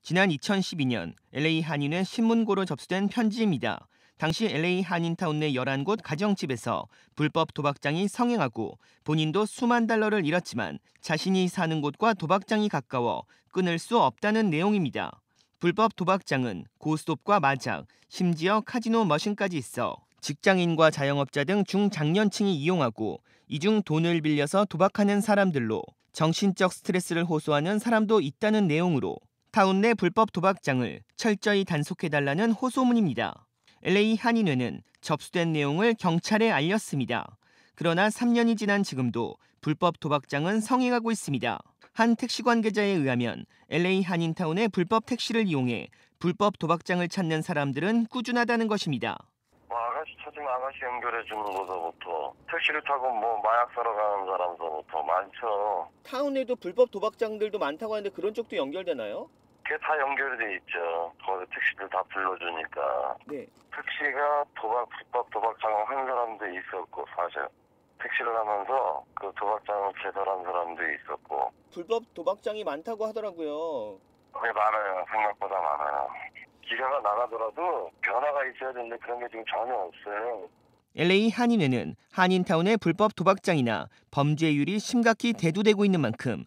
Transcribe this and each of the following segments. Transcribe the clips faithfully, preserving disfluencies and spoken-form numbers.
지난 이천십이 년 엘에이 한인회 신문고로 접수된 편지입니다. 당시 엘에이 한인타운 내 열한 곳 가정집에서 불법 도박장이 성행하고 본인도 수만 달러를 잃었지만 자신이 사는 곳과 도박장이 가까워 끊을 수 없다는 내용입니다. 불법 도박장은 고스톱과 마작, 심지어 카지노 머신까지 있어 직장인과 자영업자 등 중장년층이 이용하고 이 중 돈을 빌려서 도박하는 사람들로 정신적 스트레스를 호소하는 사람도 있다는 내용으로 타운 내 불법 도박장을 철저히 단속해달라는 호소문입니다. 엘에이 한인회는 접수된 내용을 경찰에 알렸습니다. 그러나 삼 년이 지난 지금도 불법 도박장은 성행하고 있습니다. 한 택시 관계자에 의하면 엘에이 한인타운의 불법 택시를 이용해 불법 도박장을 찾는 사람들은 꾸준하다는 것입니다. 뭐 아가씨 찾으면 아가씨 연결해 주는 거서부터 택시를 타고 뭐 마약 사러 가는 사람서부터 많죠. 타운에도 불법 도박장들도 많다고 하는데 그런 쪽도 연결되나요? 그게 다 연결돼 있죠. 거기 택시들 다 불러주니까. 네. 택시가 도박, 불법 도박장을 한 사람도 있었고 사실 택시를 하면서 그 도박장을 개설한 사람도 있었고. 불법 도박장이 많다고 하더라고요. 그게 많아요. 생각보다 많아요. 기사가 나가더라도 변화가 있어야 되는데 그런 게 지금 전혀 없어요. 엘에이 한인회는 한인타운의 불법 도박장이나 범죄율이 심각히 대두되고 있는 만큼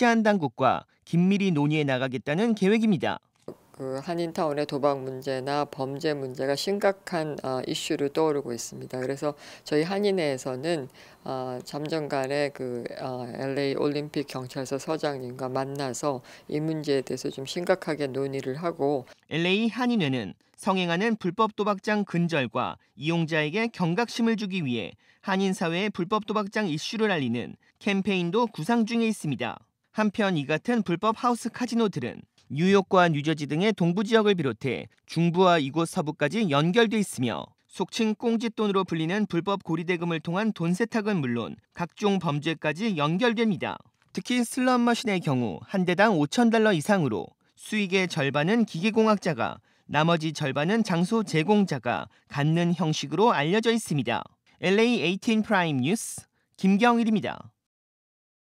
치안당국과 긴밀히 논의해 나가겠다는 계획입니다. 그 한인타운의 도박 문제나 범죄 문제가 심각한 어, 이슈로 떠오르고 있습니다. 그래서 저희 한인회에서는 어, 잠정간에 그 어, 엘에이 올림픽 경찰서 서장님과 만나서 이 문제에 대해서 좀 심각하게 논의를 하고 엘에이 한인회는 성행하는 불법 도박장 근절과 이용자에게 경각심을 주기 위해 한인 사회의 불법 도박장 이슈를 알리는 캠페인도 구상 중에 있습니다. 한편 이 같은 불법 하우스 카지노들은 뉴욕과 뉴저지 등의 동부 지역을 비롯해 중부와 이곳 서부까지 연결돼 있으며 속칭 꽁짓돈으로 불리는 불법 고리대금을 통한 돈 세탁은 물론 각종 범죄까지 연결됩니다. 특히 슬롯머신의 경우 한 대당 오천 달러 이상으로 수익의 절반은 기계공학자가 나머지 절반은 장소 제공자가 갖는 형식으로 알려져 있습니다. 엘에이 에이틴 프라임 뉴스 김경일입니다.